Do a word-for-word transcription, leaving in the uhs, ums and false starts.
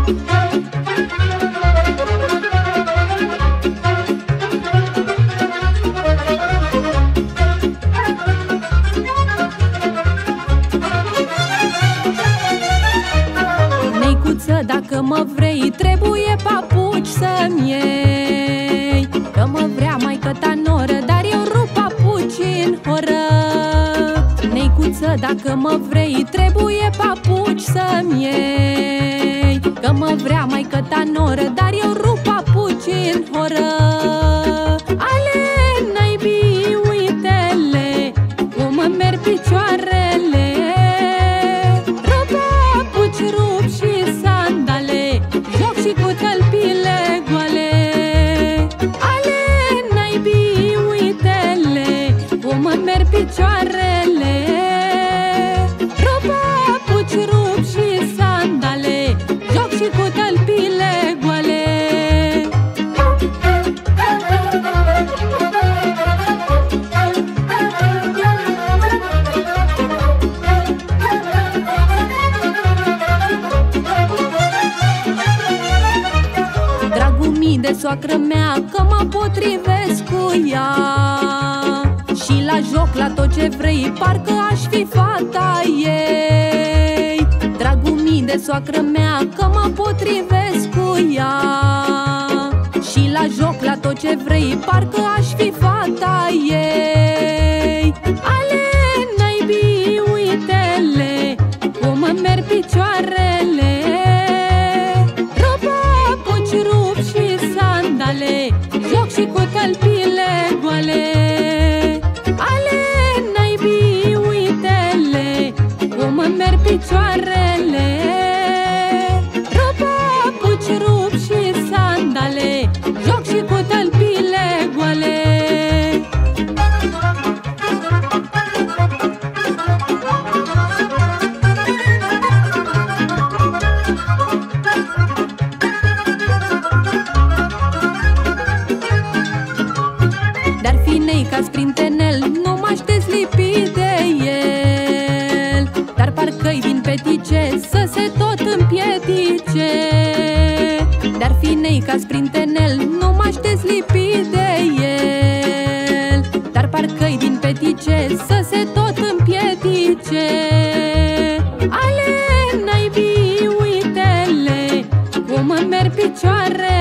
Dacă mă vrei, trebuie papuci să-mi iei, că mă vrea maică-ta noră, dar eu rup papuci în horă. Neicuță, dacă mă vrei, trebuie papuci să-mi iei, că mă vrea maică-ta noră, dar eu rup papuci în horă. Ale naibii, uite-le, cum îmi merg picioarele. Rup papuci, rup și joc și cu tălpile goale. Ale naibii, uite-le, cum îmi merg picioarele. Rup papuci, rup și sandale, joc și cu tălpile goale. De soacră mea, că mă potrivesc cu ea, și la joc, la tot ce vrei, parcă aș fi fata ei. Dragul mii de soacră mea, că mă potrivesc cu ea, și la joc, la tot ce vrei, parcă aș fi fata ei. Ale naibii, uite-le, cum îmi merg picioarele. Joc și cu tălpile goale. Ale naibii, uite-le, cum îmi merg picioarele. Rup papuci, rup și sandale, joc și cu tălpile goale. Ca-s printenel, nu m-aș dezlipi de el, dar parcă-i din petice să se tot împiedice. Dar fi nei ca-s printenel, nu m-aș dezlipi de el, dar parcă-i din petice să se tot împiedice. Ale naibii, uite-le, cum îmi merg picioarele.